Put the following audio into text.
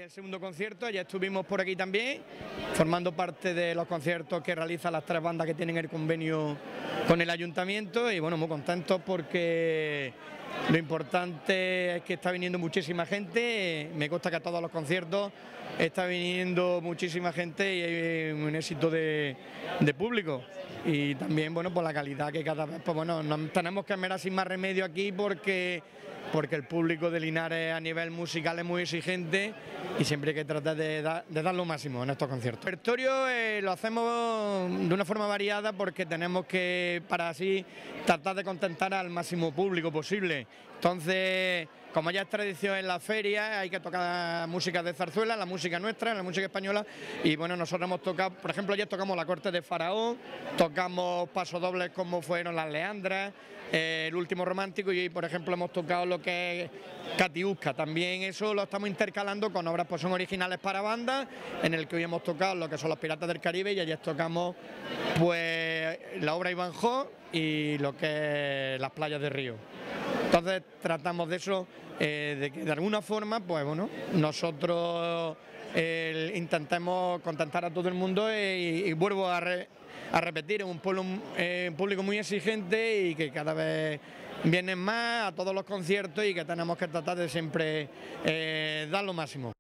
el segundo concierto, ya estuvimos por aquí también, formando parte de los conciertos que realizan las 3 bandas que tienen el convenio con el ayuntamiento y bueno, muy contentos porque lo importante es que está viniendo muchísima gente, me consta que a todos los conciertos está viniendo muchísima gente y hay un éxito de público. Y también, bueno, por la calidad que cada vez, pues bueno, nos tenemos que esmerar sin más remedio aquí porque el público de Linares a nivel musical es muy exigente y siempre hay que tratar de dar lo máximo en estos conciertos. El repertorio lo hacemos de una forma variada porque tenemos que, para así, tratar de contentar al máximo público posible. Entonces, como ya es tradición en la feria, hay que tocar música de zarzuela, la música nuestra, la música española, y bueno, nosotros hemos tocado, por ejemplo, ayer tocamos La Corte de Faraón, tocamos pasodobles como fueron Las Leandras, El Último Romántico, y hoy, por ejemplo, hemos tocado lo que es Katiuska. También eso lo estamos intercalando con obras pues son originales para bandas, en el que hoy hemos tocado lo que son Los Piratas del Caribe y ayer tocamos pues la obra Ivanhoe y lo que es Las Playas de Río. Entonces tratamos de eso, de que de alguna forma, pues bueno, nosotros intentemos contentar a todo el mundo y vuelvo a repetir, es un público muy exigente y que cada vez vienen más a todos los conciertos y que tenemos que tratar de siempre dar lo máximo.